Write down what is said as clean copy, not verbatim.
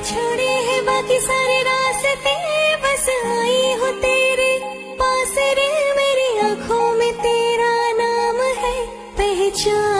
छोड़े हैं बाकी सारे रास्ते, बस आई हो तेरे पास रे, मेरी आंखों में तेरा नाम है पहचान।